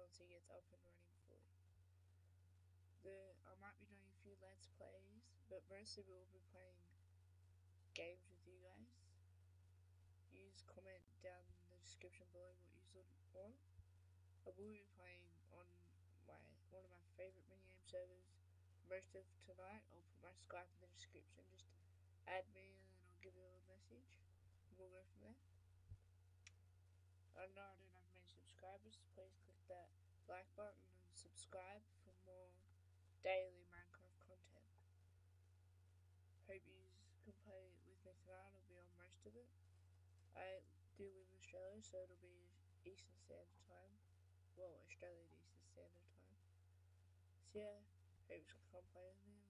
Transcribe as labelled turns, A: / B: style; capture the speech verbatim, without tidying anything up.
A: once he gets up and running fully. The I might be doing a few Let's Plays, but mostly we will be playing games with you guys. Use comment down in the description below what you want. I will be playing on my one of my favourite minigame servers most of tonight. I'll put my Skype in the description. Just add me and I'll give you a message. We'll go from there. I know I don't have many subscribers, so please click that like button and subscribe for more daily Minecraft content. Hope you can play with me tonight. I'll be on most of it. I do live in Australia, so it'll be Eastern Standard Time. Well, Australian Eastern Standard Time. So yeah, hope you can come play with me.